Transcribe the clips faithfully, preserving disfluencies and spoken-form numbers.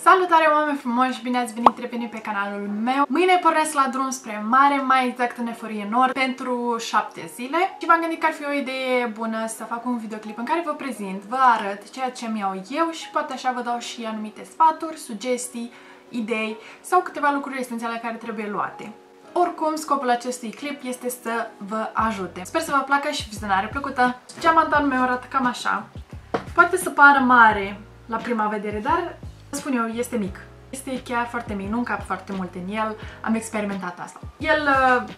Salutare, oameni frumoși! Bine ați venit, revenit pe canalul meu. Mâine pornesc la drum spre mare, mai exact în Eforie Nord, pentru șapte zile. Și m-am gândit că ar fi o idee bună să fac un videoclip în care vă prezint, vă arăt ceea ce mi iau eu și poate așa vă dau și anumite sfaturi, sugestii, idei sau câteva lucruri esențiale care trebuie luate. Oricum, scopul acestui clip este să vă ajute. Sper să vă placă și vizionare plăcută. Geamantanul meu arată cam așa. Poate să pară mare la prima vedere, dar spun eu, este mic. Este chiar foarte mic, nu încap foarte mult în el, am experimentat asta. El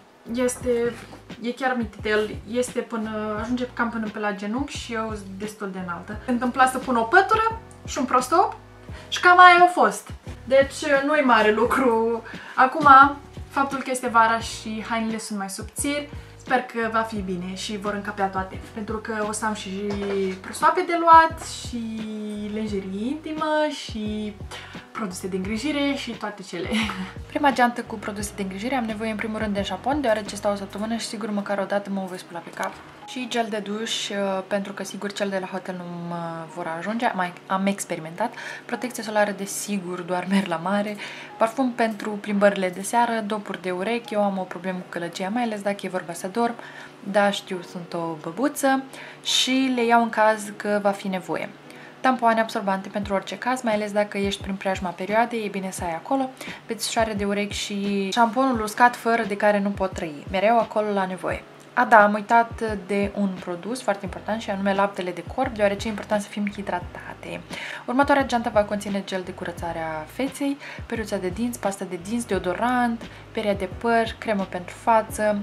este, e chiar mititel, este până, ajunge cam până pe la genunchi și eu sunt destul de înaltă. Se întâmpla să pun o pătură și un prostop și cam aia a fost. Deci nu-i mare lucru. Acum, faptul că este vara și hainele sunt mai subțiri, sper că va fi bine și vor încăpea toate. Pentru că o să am și prosoape de luat și lenjerie intimă și produse de îngrijire și toate cele. Prima geantă cu produse de îngrijire am nevoie în primul rând de șampon, deoarece stau o săptămână și sigur măcar o dată mă voi spăla pe cap. Și gel de duș, pentru că sigur cel de la hotel nu mă vor ajunge, mai am experimentat. Protecție solară de sigur, doar merg la mare. Parfum pentru plimbările de seară, dopuri de urechi, eu am o problemă cu călăgia, mai ales dacă e vorba să dorm. Da, știu, sunt o băbuță și le iau în caz că va fi nevoie. Tampoane absorbante pentru orice caz, mai ales dacă ești prin preajma perioadei, e bine să ai acolo. Pețișoare de urechi și șamponul uscat fără de care nu pot trăi. Mereu acolo la nevoie. A, da, am uitat de un produs foarte important și anume laptele de corp, deoarece e important să fim hidratate. Următoarea geantă va conține gel de curățare a feței, peruța de dinți, pasta de dinți, deodorant, peria de păr, cremă pentru față,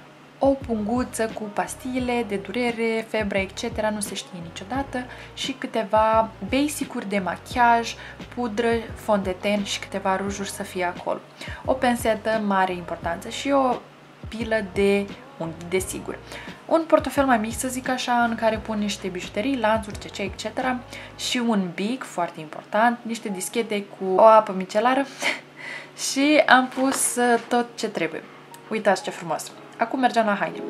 o punguță cu pastile de durere, febră, et cetera, nu se știe niciodată, și câteva basic-uri de machiaj, pudră, fond de ten și câteva rujuri să fie acolo. O pensetă, mare importanță, și o pilă de unghi, desigur. Un portofel mai mic, să zic așa, în care pun niște bijuterii, lanțuri, C C, et cetera. Și un bic, foarte important, niște dischete cu o apă micelară și am pus tot ce trebuie. Uitați ce frumos! Acum mergem la haine.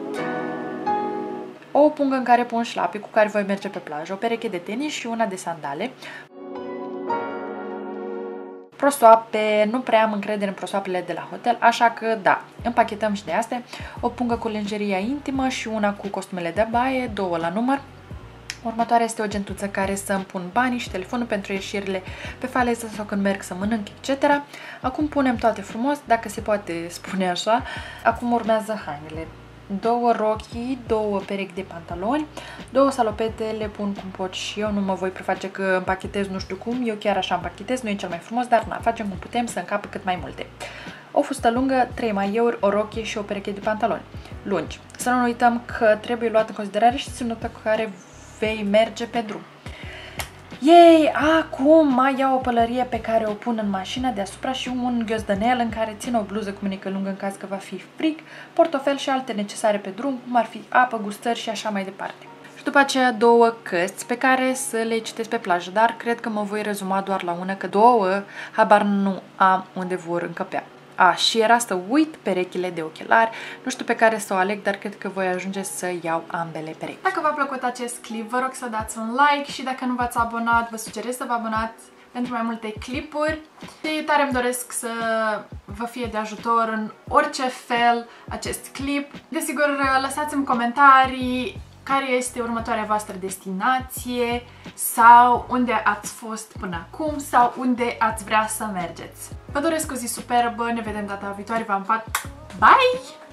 O pungă în care pun șlapi cu care voi merge pe plajă, o pereche de tenis și una de sandale. Prosoape, nu prea am încredere în prosoapele de la hotel, așa că da, împachetăm și de astea. O pungă cu lenjeria intimă și una cu costumele de baie, două la număr. Următoarea este o gentuță care să-mi pun banii și telefonul pentru ieșirile pe faleză sau când merg să mănânc, et cetera. Acum punem toate frumos, dacă se poate spune așa. Acum urmează hainele. Două rochii, două perechi de pantaloni, două salopete, le pun cum pot și eu, nu mă voi preface că împachetez nu știu cum, eu chiar așa împachetez, nu e cel mai frumos, dar na, facem cum putem să încapă cât mai multe. O fustă lungă, trei maiouri, o rochie și o pereche de pantaloni lungi. Să nu uităm că trebuie luat în considerare și ținuta cu care vei merge pe drum. Ei, acum mai iau o pălărie pe care o pun în mașină deasupra și un ghiozdanel în care țin o bluză cu mânecă lungă în caz că va fi frig, portofel și alte necesare pe drum, cum ar fi apă, gustări și așa mai departe. Și după aceea două cărți pe care să le citesc pe plajă, dar cred că mă voi rezuma doar la una, că două habar nu am unde vor încăpea. A, și era să uit perechile de ochelari, nu știu pe care să o aleg, dar cred că voi ajunge să iau ambele perechi. Dacă v-a plăcut acest clip, vă rog să dați un like și dacă nu v-ați abonat, vă sugerez să vă abonați pentru mai multe clipuri. Și tare îmi doresc să vă fie de ajutor în orice fel acest clip. Desigur, lăsați-mi comentarii care este următoarea voastră destinație sau unde ați fost până acum sau unde ați vrea să mergeți. Vă doresc o zi superbă, ne vedem data viitoare, v-am pat! Bye!